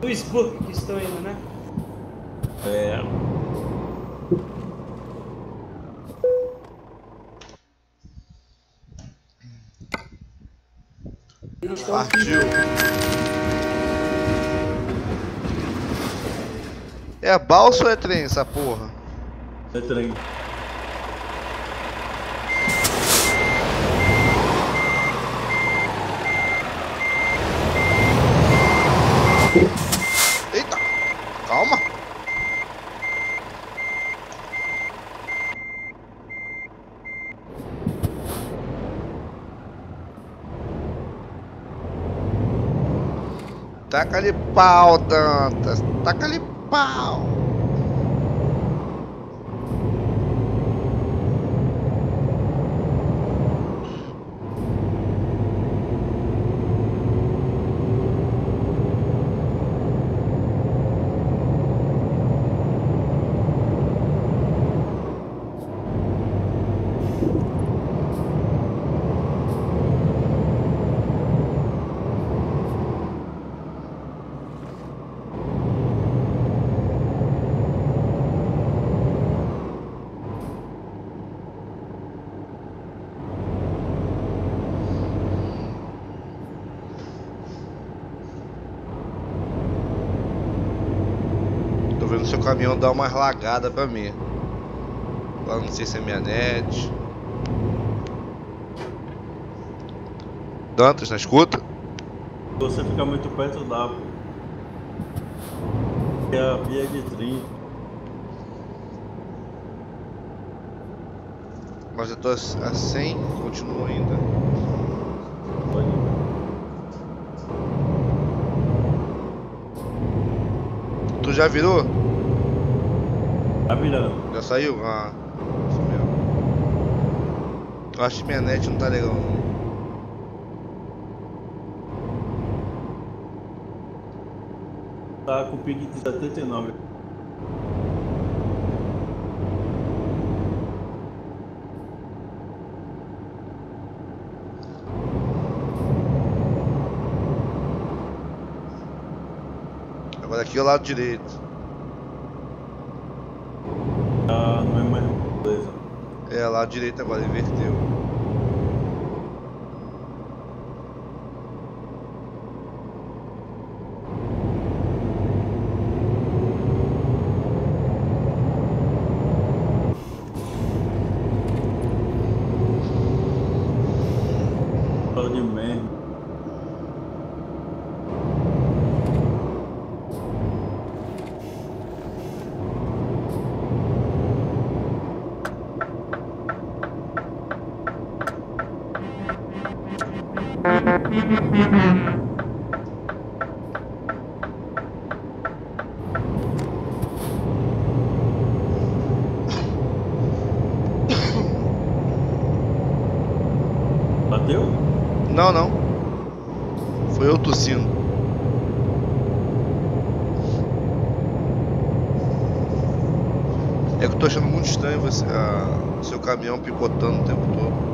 Duisburg que estão indo, né? É. Partiu. É balsa ou é trem essa porra? É trem. Eita! Calma! Taca-lhe pau, Dantas! Taca-lhe pau! Tô vendo seu caminhão dar umas lagadas pra mim. Agora não sei se é minha net. Dantas, na escuta? Se você ficar muito perto, dá. É a via de 30. Mas eu tô a 100, continuo ainda. Pode ir. Tu já virou? Tá virando. Já saiu? Ah, isso mesmo. Eu acho que minha net não tá legal não. Tá com pique de 79. Agora aqui é o lado direito. Ah, não é mais. Beleza. É, lado direito agora, inverteu. Fala de merda. Bateu? Não, não. Foi eu tossindo. É que eu tô achando muito estranho você, seu caminhão picotando o tempo todo.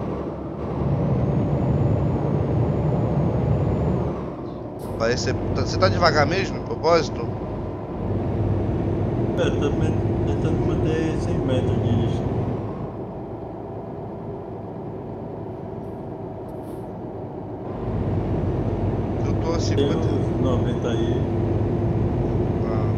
Parece ser, você tá devagar mesmo, de propósito? É, também tentando manter 100 metros de distância. Eu tô a Tem 50. uns 90 aí. Ah.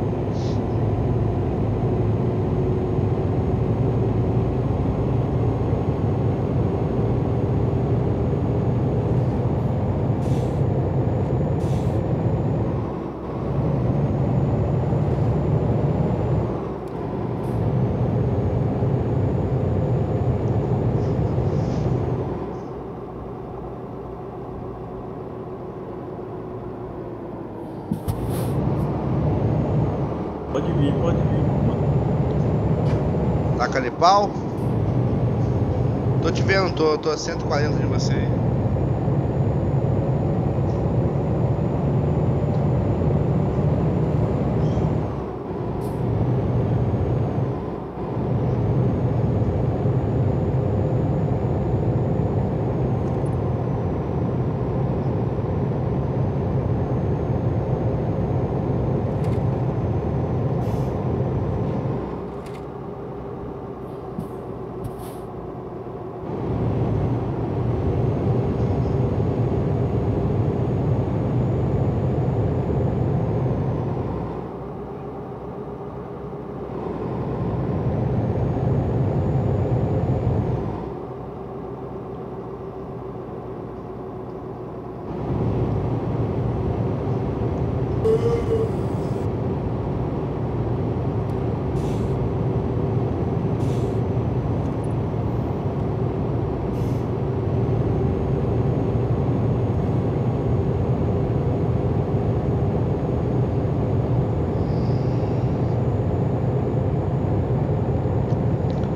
Pode vir, pode vir. Taca-lhe pau. Tô te vendo, tô a 140 de você aí.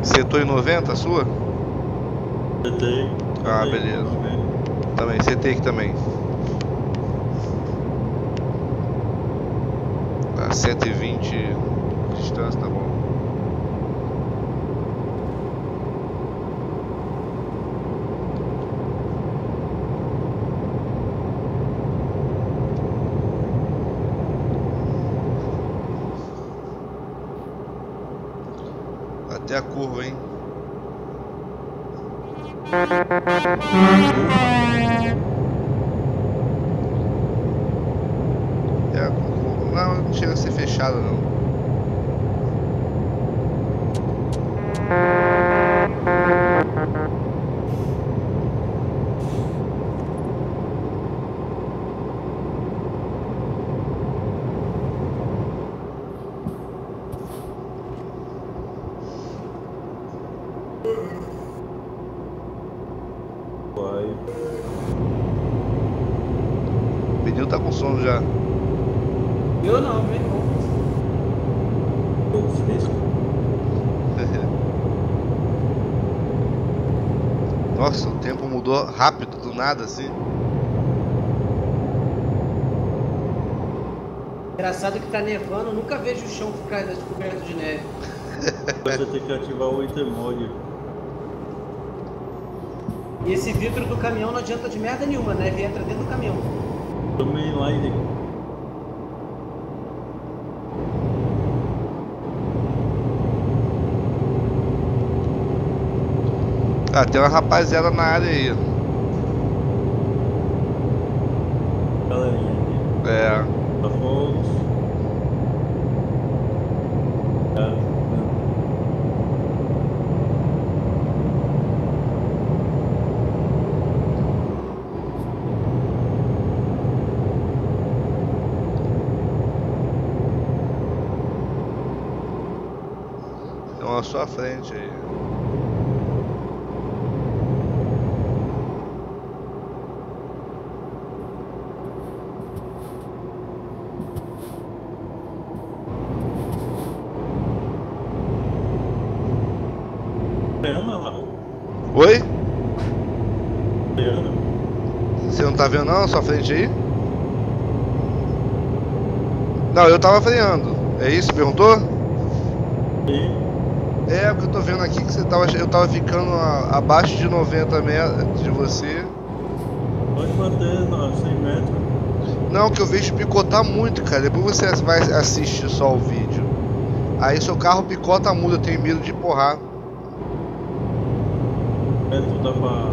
Setou em 90 a sua? Setei. Ah, beleza. Também, setei aqui também. A 120 de distância, tá bom. Até a curva, hein? É, não chega a ser fechada não. Vai. O pneu tá com sono já. Eu não, meu irmão. Pouco fresco. Nossa, o tempo mudou rápido, do nada assim. Engraçado que tá nevando, eu nunca vejo o chão ficar descoberto de neve. Você tem que ativar o Winter Mode. E esse vidro do caminhão não adianta de merda nenhuma, a neve entra dentro do caminhão. Também line. Ah, tem uma rapaziada na área aí. Galerinha aqui. É. Da Fox. Tem uma à sua frente aí. Ana lá. Oi? Ana. Você não tá vendo não a sua frente aí? Não, eu tava freando. É isso? Perguntou? E É, porque eu tô vendo aqui que você tava, eu tava ficando abaixo de 90 metros de você. pode bater a 100 metros. Não, que eu vejo picotar muito, cara. Depois você vai assistir só o vídeo. Aí seu carro picota muito, eu tenho medo de empurrar. Tu dá pra.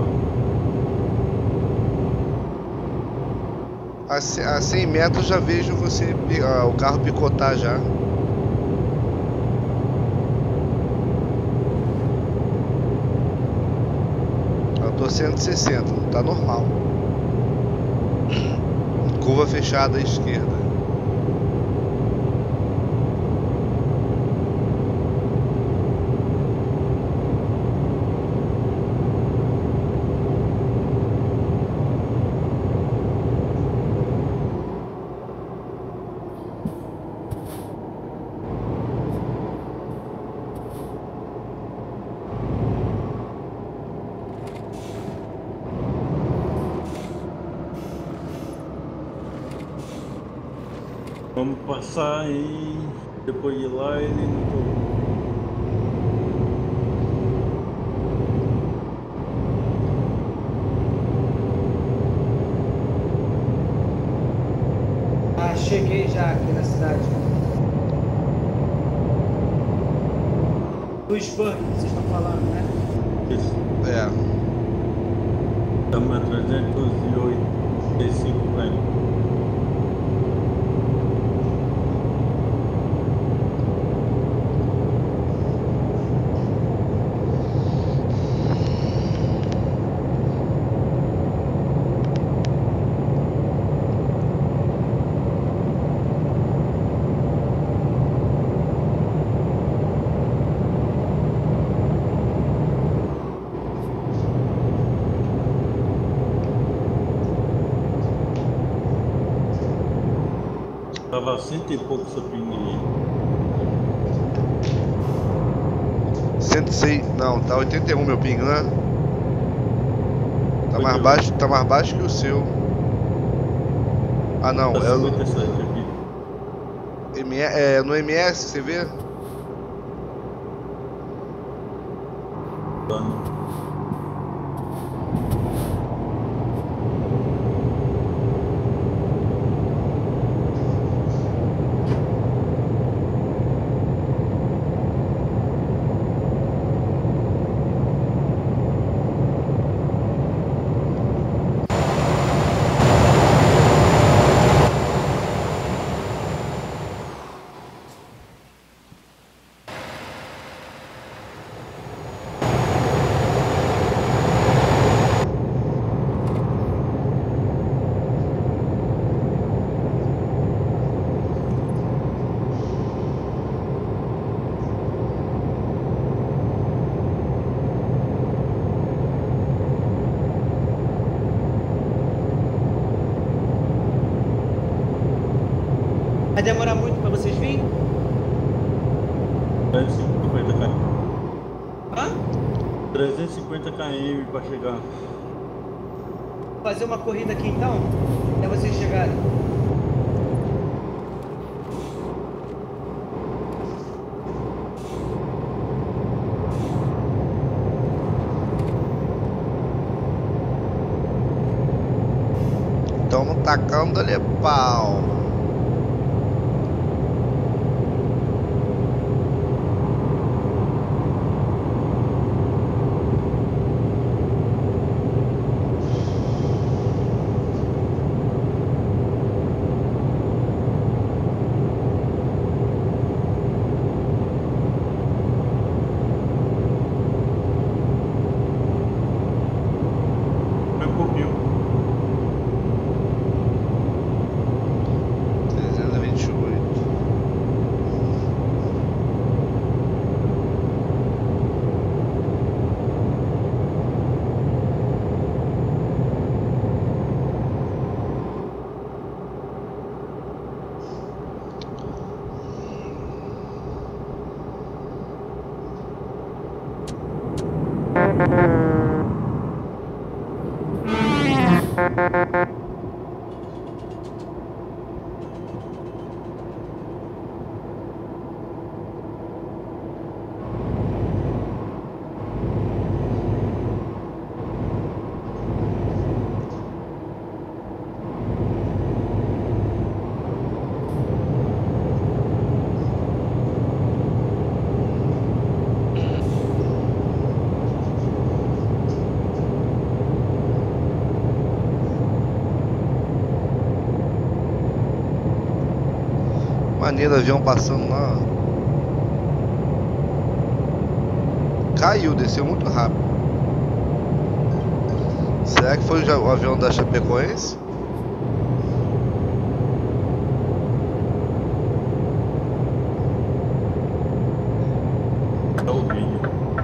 A 100 metros já vejo você, o carro picotar já. Eu tô 160, tá normal. Curva fechada à esquerda. Vamos passar em. Depois de lá ele não tô. Ah, cheguei já aqui na cidade. Do Spur que vocês estão falando, né? Isso. É. Estamos a 385 km. Tava 100 e pouco essa pinguinha. 106, não, tá 81 meu ping, né? Tá mais baixo que o seu. Ah não, Tá é 57 aqui. no MS, você vê? Dano. Vai demorar muito pra vocês virem? 350 km. Hã? 350 km pra chegar. Fazer uma corrida aqui então? Até vocês chegarem. Tamo tacando-lhe pau. Foi um pouquinho. 328. Maneiro, avião passando lá. Caiu, desceu muito rápido. Será que foi o avião da Chapecoense? É o vídeo.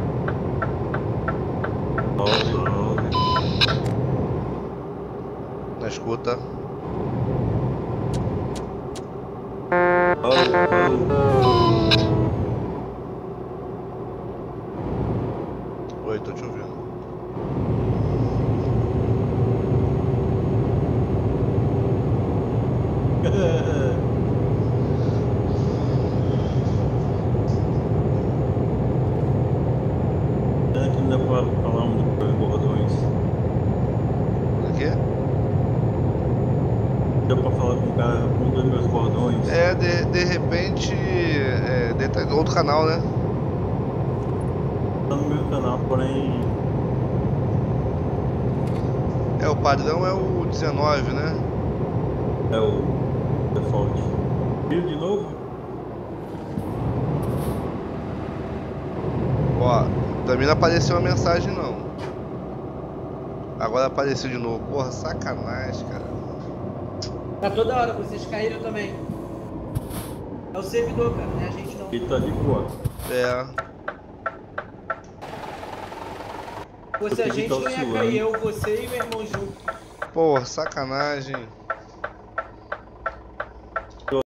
Na escuta. Oi, tô te ouvindo. Será que não dá pra falar um dos bordões? O quê? Dá pra falar com o cara, um dos meus bordões? De repente. Dentro do outro canal, né? Tá no meu canal, porém. O padrão é o 19, né? É o default. Viu de novo? Ó, também não apareceu uma mensagem não. Agora apareceu de novo. Porra, sacanagem, cara. Tá toda hora, vocês caíram também. É o servidor, cara, não é a gente não. Ele tá de boa. Fosse a Porque gente tá não ia oscilando. cair, eu, você e meu irmão junto. Porra, sacanagem.